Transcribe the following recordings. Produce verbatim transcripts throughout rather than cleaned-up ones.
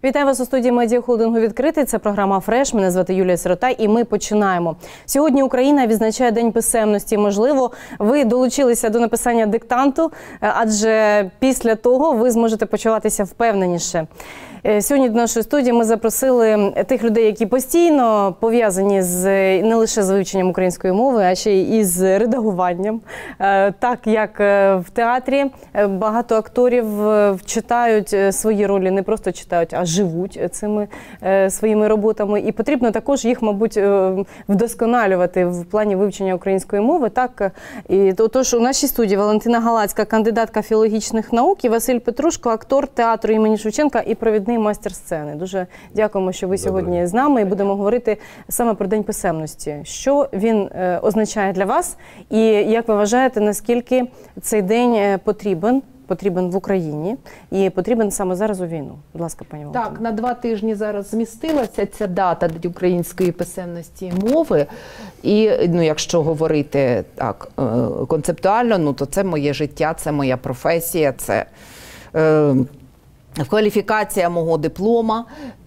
Вітаю вас у студії медіахолдингу «Відкритий». Це програма «Фреш». Мене звати Юлія Сирота і ми починаємо. Сьогодні Україна відзначає День писемності. Можливо, ви долучилися до написання диктанту, адже після того ви зможете почуватися впевненіше. Сьогодні до нашої студії ми запросили тих людей, які постійно пов'язані з не лише з вивченням української мови, а ще й із редагуванням. Так, як в театрі багато акторів читають свої ролі, не просто читають, а живуть цими своїми роботами. І потрібно також їх, мабуть, вдосконалювати в плані вивчення української мови. Так, і тож у нашій студії Валентина Галацька, кандидатка філологічних наук, і Василь Петрушко, актор театру імені Шевченка і провідний майстер сцени. Дуже дякуємо, що ви сьогодні з нами, і будемо говорити саме про День писемності. Що він е, означає для вас, і як ви вважаєте, наскільки цей день потрібен, потрібен в Україні і потрібен саме зараз у війну? Будь ласка, пані Валентина. Так, на два тижні зараз змістилася ця дата День української писемності і мови. І, ну, якщо говорити так концептуально, ну, то це моє життя, це моя професія, це е, кваліфікація мого диплома.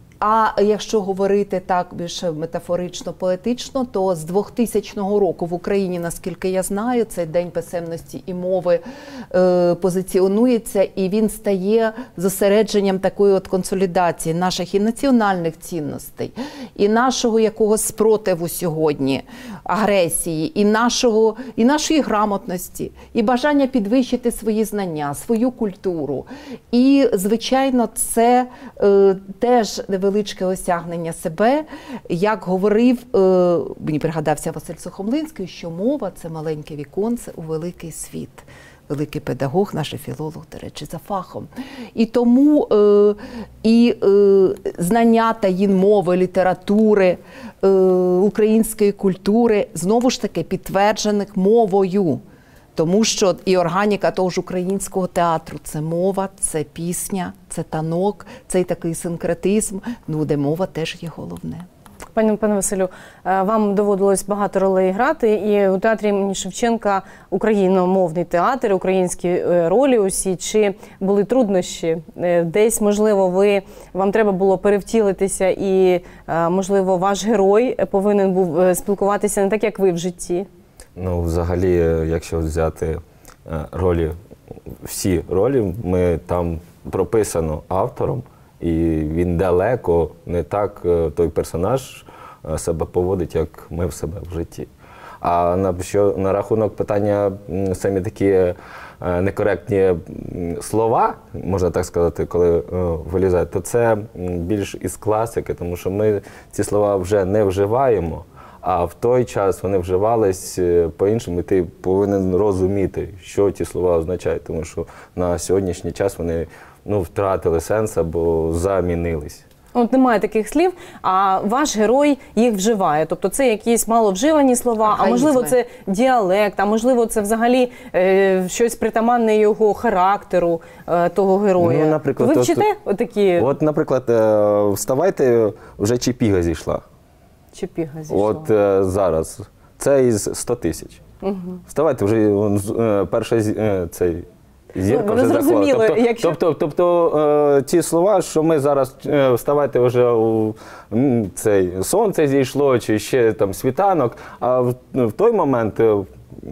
А якщо говорити так більш метафорично-поетично, то з двохтисячного року в Україні, наскільки я знаю, цей День писемності і мови е, позиціонується, і він стає зосередженням такої от консолідації наших і національних цінностей, і нашого якогось спротиву сьогодні, агресії, і, нашого, і нашої грамотності, і бажання підвищити свої знання, свою культуру. І, звичайно, це е, теж величке осягнення себе. Як говорив, мені пригадався Василь Сухомлинський, що мова – це маленьке віконце у великий світ. Великий педагог, наш філолог, до речі, за фахом. І тому е, і е, знання таїн мови, літератури, е, української культури, знову ж таки, підтверджених мовою. Тому що і органіка того ж українського театру – це мова, це пісня, це танок, це і такий синкретизм, ну, де мова теж є головне. Пане, пане Василю, вам доводилось багато ролей грати, і у театрі імені Шевченка україномовний театр, українські ролі усі. Чи були труднощі? Десь, можливо, ви, вам треба було перевтілитися і, можливо, ваш герой повинен був спілкуватися не так, як ви в житті? Ну, взагалі, якщо взяти ролі, всі ролі, ми там прописано автором, і він далеко не так, той персонаж себе поводить, як ми в себе в житті. А на, що, на рахунок питання, самі такі некоректні слова, можна так сказати, коли вилізають, то це більш із класики, тому що ми ці слова вже не вживаємо. А в той час вони вживались по-іншому, і ти повинен розуміти, що ті слова означають, тому що на сьогоднішній час вони, ну, втратили сенс або замінились. От немає таких слів, а ваш герой їх вживає. Тобто це якісь маловживані слова, а можливо це діалект, а можливо це взагалі е, щось притаманне його характеру, е, того героя. Ну, наприклад, ви вчите от, отакі? От, наприклад, е, вставайте, вже чіпіга зійшла. Чіпіга зійшла. От е, зараз. Це із сто тисяч. Угу. Вставайте, вже е, перша е, цей... Зірка вже зрозуміло, тобто, якщо... тобто, тобто е, ті слова, що ми зараз е, вставайте вже у м, цей сонце зійшло, чи ще там світанок, а в, в той момент е,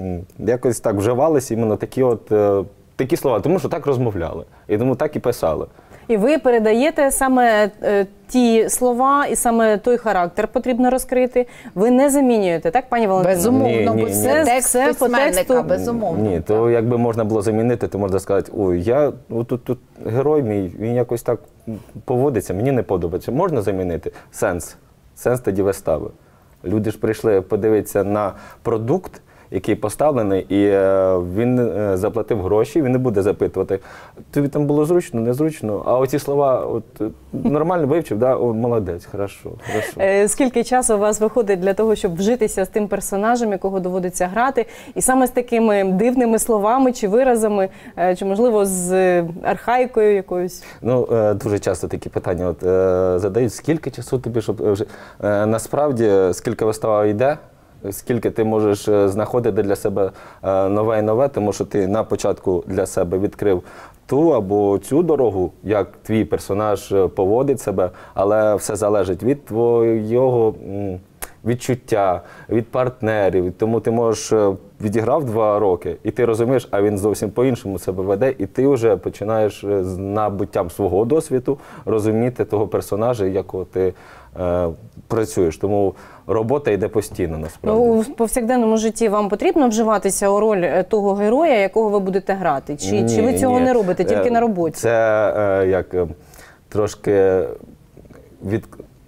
якось так вживалися іменно такі от е, такі слова, тому що так розмовляли, і тому так і писали. І ви передаєте саме е, ті слова, і саме той характер потрібно розкрити. Ви не замінюєте, так, пані Валентина? Безумовно, бо це текст все письменника, безумовно. Ні, то якби можна було замінити, то можна сказати, ой, я, тут, тут герой мій, він якось так поводиться, мені не подобається. Можна замінити? Сенс. Сенс тоді вистави. Люди ж прийшли подивитися на продукт, який поставлений, і він заплатив гроші, він не буде запитувати, тобі там було зручно, незручно, а оці слова от, нормально вивчив, да? О, молодець, хорошо, хорошо. Скільки часу у вас виходить для того, щоб вжитися з тим персонажем, якого доводиться грати, і саме з такими дивними словами чи виразами, чи, можливо, з архаїкою якоюсь? Ну, дуже часто такі питання от, задають, скільки часу тобі, щоб вже, насправді, скільки вистава йде, скільки ти можеш знаходити для себе нове і нове, тому що ти на початку для себе відкрив ту або цю дорогу, як твій персонаж поводить себе, але все залежить від твого відчуття, від партнерів. Тому ти можеш відіграв два роки, і ти розумієш, а він зовсім по-іншому себе веде, і ти вже починаєш з набуттям свого досвіду розуміти того персонажа, якого ти е, працюєш. Тому робота йде постійно, насправді. Ну, у повсякденному житті вам потрібно вживатися у роль того героя, якого ви будете грати? Чи, ні, чи ви цього ні. не робите, тільки е, на роботі? Це е, як е, трошки від...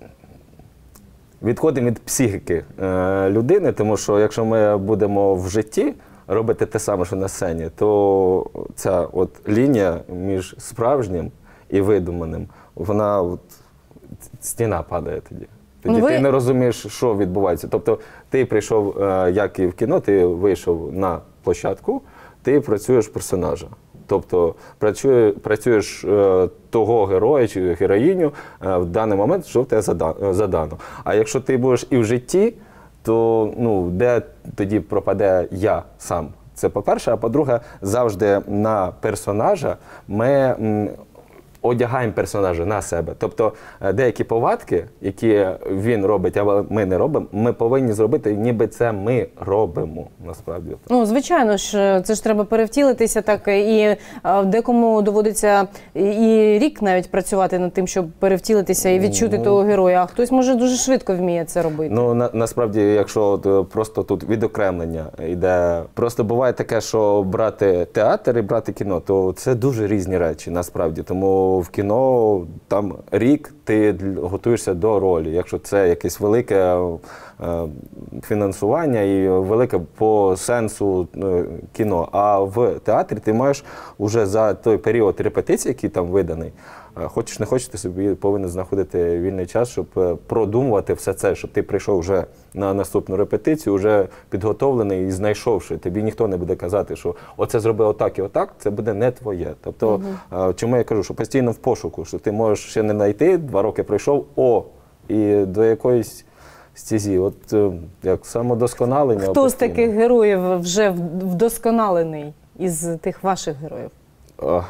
відходимо від психіки е, людини, тому що якщо ми будемо в житті робити те саме, що на сцені, то ця от лінія між справжнім і видуманим, вона от, стіна падає тоді. Тоді Ну, ви... ти не розумієш, що відбувається. Тобто ти прийшов, е, як і в кіно, ти вийшов на площадку, ти працюєш персонажа. Тобто працює, працюєш е, того героя чи героїню е, в даний момент, що в тебе задано. А якщо ти будеш і в житті, то ну, де тоді пропаде я сам? Це по-перше. А по-друге, завжди на персонажа ми м, одягаємо персонажа на себе. Тобто деякі повадки, які він робить, а ми не робимо, ми повинні зробити, ніби це ми робимо, насправді. Ну, звичайно ж, це ж треба перевтілитися так, і декому доводиться і рік навіть працювати над тим, щоб перевтілитися і відчути ну, того героя, а хтось, може, дуже швидко вміє це робити. Ну, на, насправді, якщо от, просто тут відокремлення йде, просто буває таке, що брати театр і брати кіно, то це дуже різні речі, насправді, тому в кіно там рік ти готуєшся до ролі. Якщо це якесь велике е, фінансування і велике по сенсу е, кіно. А в театрі ти маєш вже за той період репетиції, який там виданий, е, хочеш не хочеш, ти собі повинен знаходити вільний час, щоб продумувати все це, щоб ти прийшов вже на наступну репетицію, вже підготовлений і знайшовши. Тобі ніхто не буде казати, що оце зроби отак і отак, це буде не твоє. Тобто, угу. чому я кажу, що постійно в пошуку, що ти можеш ще не знайти, два роки пройшов, о, і до якоїсь стезі. От як самодосконалення. Хто постійно. З таких героїв вже вдосконалений із тих ваших героїв? О,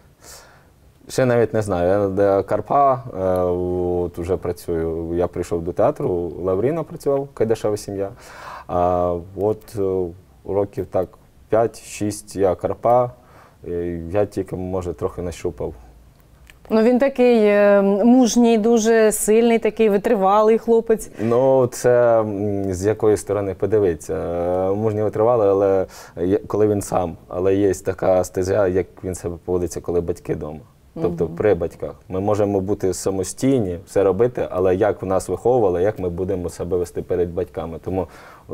ще навіть не знаю. Я Карпа от вже працюю. Я прийшов до театру, Лавріна працював, Кайдашева сім'я. А от років так п'ять-шість я Карпа, я тільки, може, трохи нащупав. Ну, він такий мужній, дуже сильний, такий витривалий хлопець. Ну, це з якої сторони подивитися. Мужній витривалий, але коли він сам. Але є така стезя, як він себе поводиться, коли батьки вдома. Тобто угу. при батьках. Ми можемо бути самостійні, все робити, але як в нас виховували, як ми будемо себе вести перед батьками. Тому...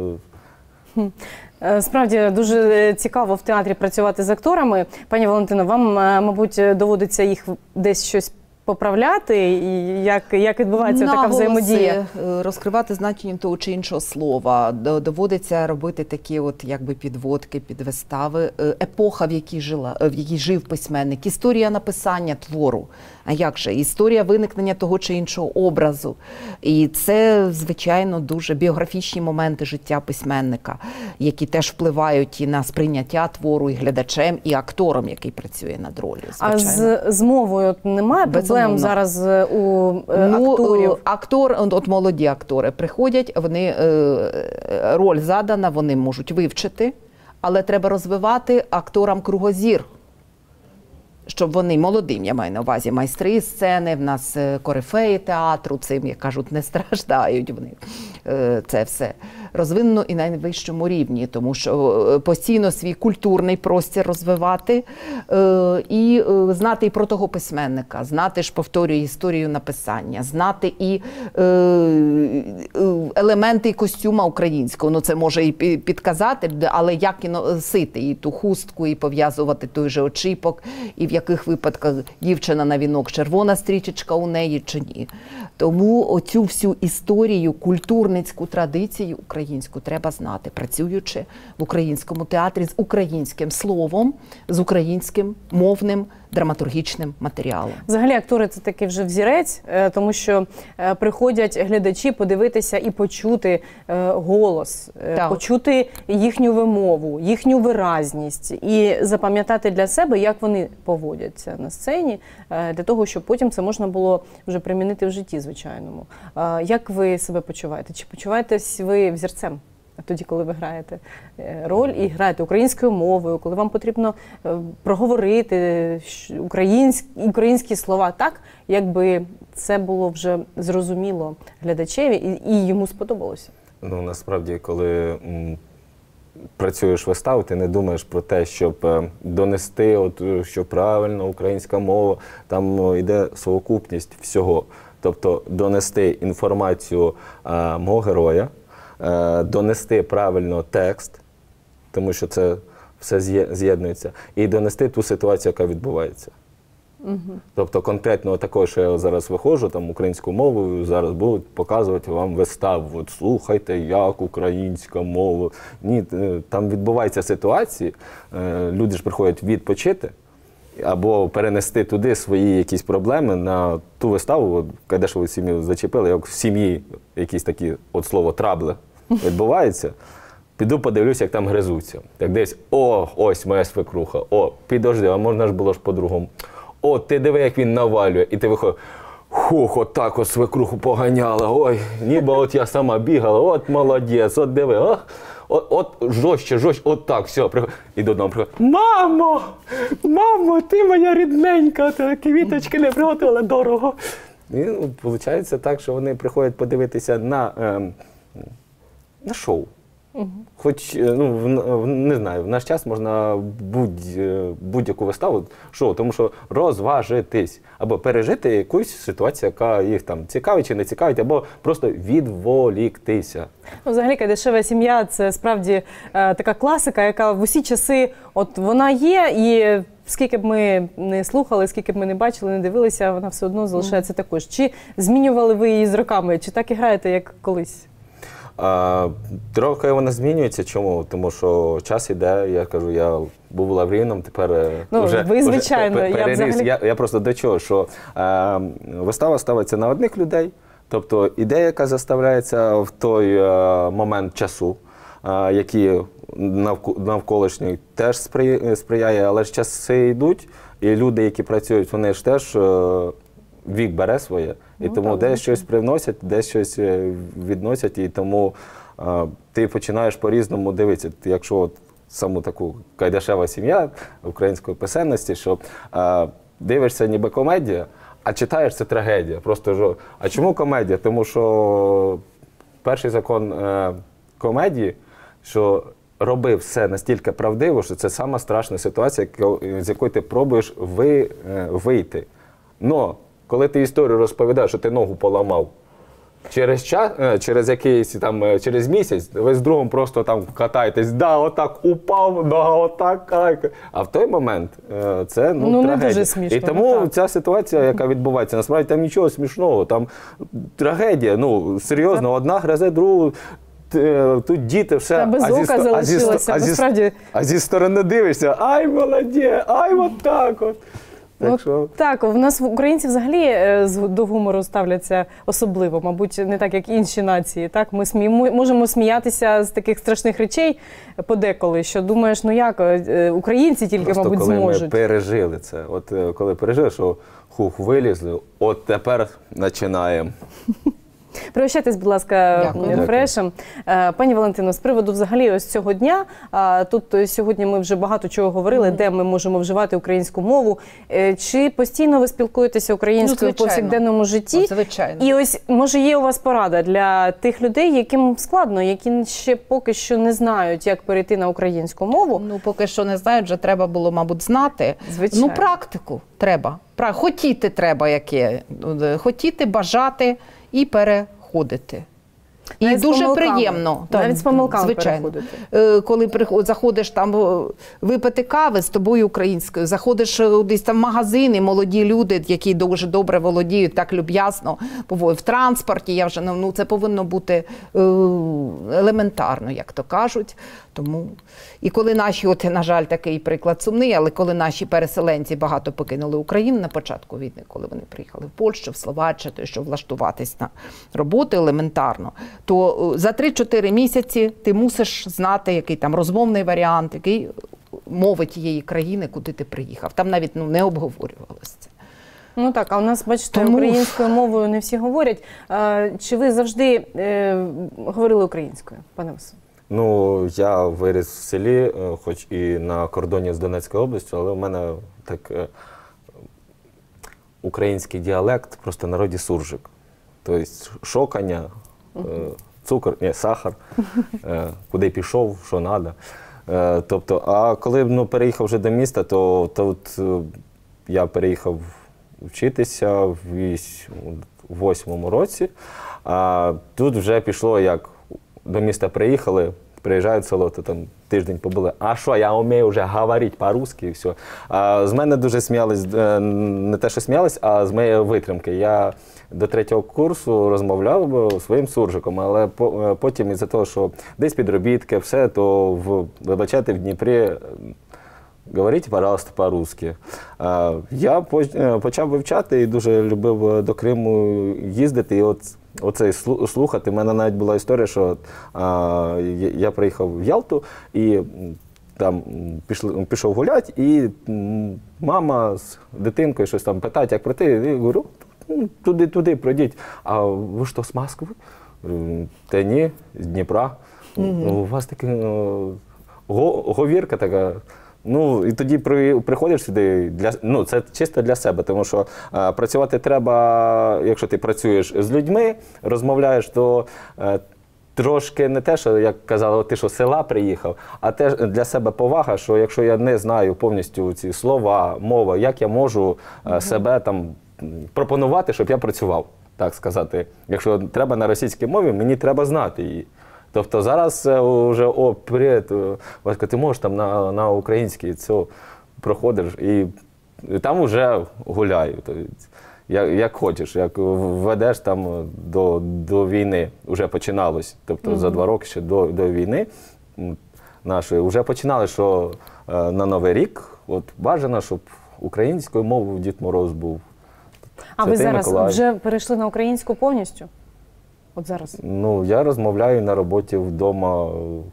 Справді, дуже цікаво в театрі працювати з акторами. Пані Валентино, вам, мабуть, доводиться їх десь щось поправляти? І як, як відбувається така взаємодія? Розкривати значення того чи іншого слова. Доводиться робити такі от якби підводки, підвистави. Епоха, в якій, жила, в якій жив письменник. Історія написання твору. А як же? Історія виникнення того чи іншого образу. І це, звичайно, дуже біографічні моменти життя письменника, які теж впливають і на сприйняття твору, і глядачем, і актором, який працює над ролью. А з, з мовою от немає проблем зараз у е, ну, акторів? Актор, от молоді актори приходять, вони, е, роль задана, вони можуть вивчити, але треба розвивати акторам кругозір. Щоб вони молодим, я маю на увазі, майстри сцени, в нас корифеї театру, цим, як кажуть, не страждають вони. Це все розвинено і на найвищому рівні, тому що постійно свій культурний простір розвивати і знати і про того письменника, знати ж, повторюю, історію написання, знати і елементи костюма українського. Ну, це може і підказати, але як і носити і ту хустку, і пов'язувати той же очіпок, і в яких випадках дівчина на вінок, червона стрічечка у неї чи ні. Тому оцю всю історію, культурницьку традицію українську треба знати, працюючи в українському театрі з українським словом, з українським мовним драматургічним матеріалом. Взагалі актори – це такий вже взірець, е, тому що е, приходять глядачі подивитися і почути е, голос, е, Так. почути їхню вимову, їхню виразність і запам'ятати для себе, як вони поводяться на сцені, е, для того, щоб потім це можна було вже примінити в житті звичайному. Е, як ви себе почуваєте? Чи почуваєтесь ви взірцем? Тоді, коли ви граєте е, роль і граєте українською мовою, коли вам потрібно е, проговорити щ- українські, українські слова так, якби це було вже зрозуміло глядачеві і, і йому сподобалося. Ну, насправді, коли м, працюєш виставу, ти не думаєш про те, щоб е, донести, от, е, що правильно українська мова, там ну, йде совокупність всього. Тобто донести інформацію е, мого героя, е, донести правильно текст, тому що це все з'є- з'єднується, і донести ту ситуацію, яка відбувається. Тобто конкретно такого, що я зараз виходжу там українською мовою, зараз будуть показувати вам виставу. От слухайте, як українська мова. Ні, е, там відбуваються ситуації, е, люди ж приходять відпочити або перенести туди свої якісь проблеми на ту виставу. От, Кайдашеву сім'ю зачепили, як в сім'ї якісь такі, от слово, трабли відбуваються. Піду подивлюся, як там гризуться. Так десь, о, ось моя свекруха, о, підожди, а можна ж було ж по-другому. О, ти диви, як він навалює. І ти виходиш, хух, от так от свекруху поганяла, ой, ніби от я сама бігала, от молодець, от диви, о, от, от жорстче, жорстче, от так, все. І додому приходить, мамо, мамо, ти моя рідненька, ти квіточки не приготувала дорого. І ну, виходить так, що вони приходять подивитися на, ем, на шоу. Угу. Хоч, ну, в, в, не знаю, в наш час можна будь, будь-яку виставу, шоу, тому що розважитись, або пережити якусь ситуацію, яка їх там цікавить чи не цікавить, або просто відволіктися. Ну, взагалі, Кайдашева сім'я – це справді е, така класика, яка в усі часи, от вона є, і скільки б ми не слухали, скільки б ми не бачили, не дивилися, вона все одно залишається також. Чи змінювали ви її з роками, чи так і граєте, як колись? А, трохи вона змінюється. Чому? Тому що час іде, я кажу, я був лавріном, тепер ну, вже, ви, звичайно, вже переріс. я, взагалі... я, я просто до чого, що е, вистава ставиться на одних людей, тобто ідея, яка заставляється в той е, момент часу, е, які навколишній теж сприяє, сприяє, але ж часи йдуть, і люди, які працюють, вони ж теж е, вік бере своє. І ну, тому так, десь щось привносять, десь щось відносять, і тому а, ти починаєш по-різному дивитися. Якщо от саму таку Кайдашева сім'я української писемності, що а, дивишся ніби комедія, а читаєш це трагедія. Просто ж, а чому комедія? Тому що перший закон е, комедії, що роби все настільки правдиво, що це сама страшна ситуація, з якої ти пробуєш ви, е, вийти. Но коли ти історію розповідаєш, що ти ногу поламав, через час, через якийсь там, через місяць, ви з другом просто там катаєтесь, да, отак упав, нога отак, а в той момент це, ну, ну трагедія. Не дуже смішно, і тому так. Ця ситуація, яка відбувається, насправді там нічого смішного, там трагедія, ну, серйозно, так. Одна гризе другу, тут діти все, та без ока а, залишилося, зі, а, зі, насправді... а зі сторони дивишся, ай, молодець, ай, от так от. Так, ну, що... так, у нас українці взагалі до гумору ставляться особливо, мабуть, не так, як інші нації. Так? Ми смі... можемо сміятися з таких страшних речей подеколи, що думаєш, ну як, українці тільки, просто мабуть, коли зможуть. Ми пережили це, от коли пережили, що хух, вилізли, от тепер починаємо. Пригощайтесь, будь ласка, Дякую. фрешем. Пані Валентино, з приводу взагалі ось цього дня, тут сьогодні ми вже багато чого говорили, mm-hmm. де ми можемо вживати українську мову. Чи постійно ви спілкуєтеся українською ну, в повсякденному житті? Звичайно. І ось, може, є у вас порада для тих людей, яким складно, які ще поки що не знають, як перейти на українську мову? Ну, поки що не знають, вже треба було, мабуть, знати. Звичайно. Ну, практику треба. Хотіти треба яке. Хотіти, бажати і переходити. І Навіть з дуже помилками. приємно. Навіть з помилками звичайно. переходити. Е, Коли приход- заходиш там е, випити кави з тобою українською, заходиш е, десь там в магазин, і молоді люди, які дуже добре володіють, так люб'язно, в транспорті, я вже, ну, це повинно бути е, елементарно, як то кажуть. Тому, і коли наші, от, на жаль, такий приклад сумний, але коли наші переселенці багато покинули Україну на початку війни, коли вони приїхали в Польщу, в Словаччину, щоб влаштуватись на роботу елементарно, то за три-чотири місяці ти мусиш знати, який там розмовний варіант, який мови тієї країни, куди ти приїхав. Там навіть ну, не обговорювалося це. Ну так, а у нас, бачите, Тому- українською мовою не всі говорять. А, чи ви завжди е, говорили українською, пане Василю? Ну, я виріс в селі, е, хоч і на кордоні з Донецькою областю, але у мене так е, український діалект, просто в народі суржик. Тобто шокання, е, цукор, ні, сахар, е, куди пішов, що треба. Е, тобто, а коли ну, переїхав вже до міста, то, то от, е, я переїхав вчитися в вісь- в восьмому році, а тут вже пішло як до міста приїхали, приїжджають в село, то там тиждень побули. А що, я вмію вже говорити по-русски і все. А з мене дуже сміялись, е, не те, що сміялись, а з моєї витримки. Я до третього курсу розмовляв своїм суржиком, але по- е, потім із-за того, що десь підробітки, все, то в, вибачайте, в Дніпрі е, говоріть, пожалуйста, по-русски. А, Я по- е, почав вивчати і дуже любив е, до Криму їздити. І от оце слу- слухати. У мене навіть була історія, що а, я я приїхав в Ялту і м, там м, пішли, пішов гуляти, і м, мама з дитинкою щось там питає, як пройти. І я говорю, «Ну, туди, туди, пройдіть. А ви що, з Москви? Говорю, та ні, з Дніпра. Ну, у вас така ну, го- говірка така. Ну, і тоді при, приходиш сюди, для, ну, це чисто для себе, тому що е, працювати треба, якщо ти працюєш з людьми, розмовляєш, то е, трошки не те, що, як казали, ти що з села приїхав, а теж для себе повага, що якщо я не знаю повністю ці слова, мова, як я можу е, себе там м, пропонувати, щоб я працював, так сказати. Якщо треба на російській мові, мені треба знати її. Тобто зараз е, вже, о, привіт, е, Васька, ти можеш там на, на українській це проходиш і, і там вже гуляю. Тобто, як, як хочеш, як ведеш там до, до війни, вже починалось. Тобто mm-hmm. за два роки ще до, до війни м, нашої вже починали, що е, на Новий рік от бажано, щоб українською мовою Дід Мороз був. А ви Святий зараз Миколай. вже перейшли на українську повністю? От зараз? Ну, я розмовляю на роботі вдома,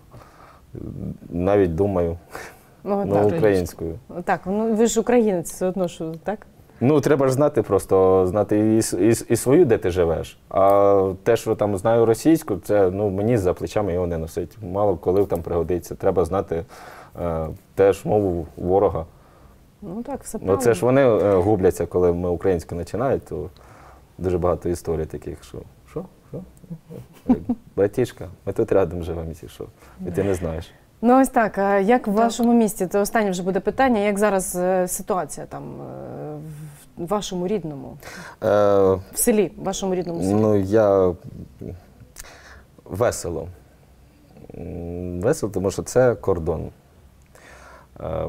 навіть думаю, Ну, ну, так. українською. Так, ну ви ж українець, все одно, що так? Ну, треба ж знати просто, знати і, с- і, с- і свою, де ти живеш. А те, що там знаю російську, це ну, мені за плечами його не носить. Мало коли там пригодиться. Треба знати е, теж мову ворога. Ну так, все Ну, правильно. це ж вони е, губляться, коли ми українську починають, то дуже багато історій таких, що що? Що? Братішка, ми тут рядом живемо, і що? І ти не знаєш. Ну ось так, а як в вашому місті, це останнє вже буде питання, як зараз е, ситуація там е, в вашому рідному, Е, в селі, в вашому рідному селі? Ну, я весело. М, Весело, тому що це кордон. Е,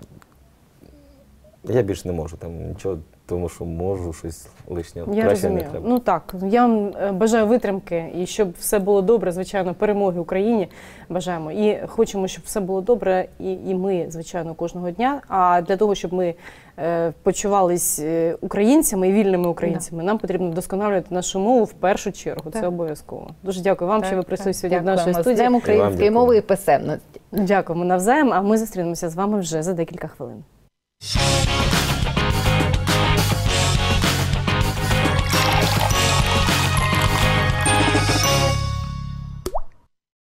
Я більш не можу там нічого, тому що можу щось лишнє. Я Краще не розумію. треба. Ну так, я вам е, бажаю витримки і щоб все було добре, звичайно, перемоги Україні бажаємо. І хочемо, щоб все було добре, і, і ми, звичайно, кожного дня. А для того, щоб ми е, почувались е, українцями і вільними українцями, нам потрібно вдосконалювати нашу мову в першу чергу. Це Так. обов'язково. Дуже дякую вам, що ви прийшли сьогодні в Дякуємо. нашій студії. З Днем української Вам мови і писемності. Дякуємо навзаєм, а ми зустрінемося з вами вже за декілька хвилин.